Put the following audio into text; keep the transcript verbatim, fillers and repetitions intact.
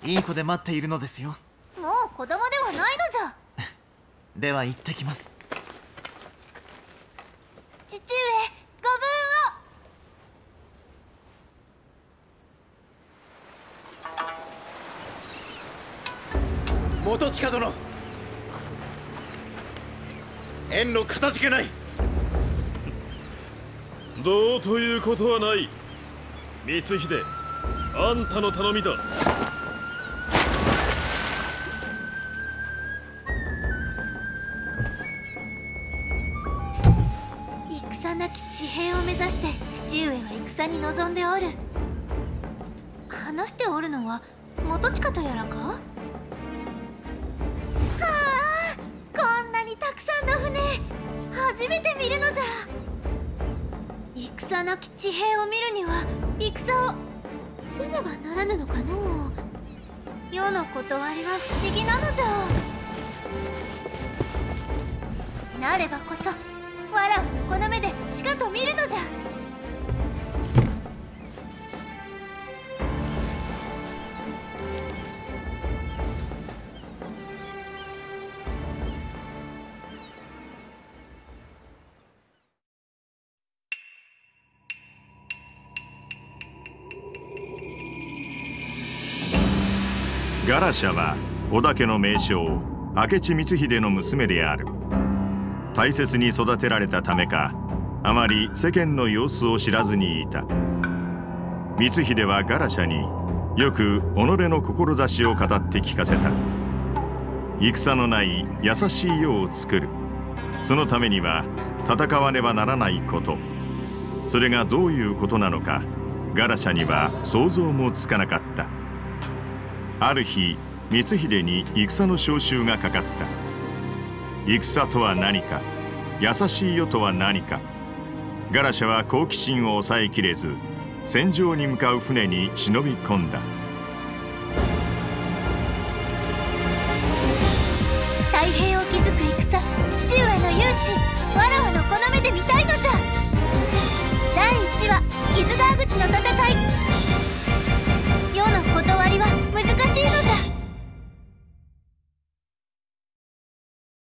いい子で待っているのですよ。 もう子供ではないのじゃ。 では行ってきます。 父上、ご武を。元親殿、縁のかたじけない。 どうということはない。光秀、あんたの頼みだ。 戦なき地平を目指して父上は戦に臨んでおる。話しておるのは元親とやらか。はあ、こんなにたくさんの船、初めて見るのじゃ。戦なき地平を見るには戦をせねばならぬのかのう。世の断りは不思議なのじゃ。なればこそわらわのこの目でしかと見るのじゃ。 ガラシャは織田家の名将明智光秀の娘である。大切に育てられたためか、あまり世間の様子を知らずにいた。光秀はガラシャによく己の志を語って聞かせた。戦のない優しい世を作る。そのためには戦わねばならないこと。それがどういうことなのか、ガラシャには想像もつかなかった。ある日、光秀に戦の召集がかかった。戦とは何か、優しい世とは何か。ガラシャは好奇心を抑えきれず、戦場に向かう船に忍び込んだ。 太平を築く戦、父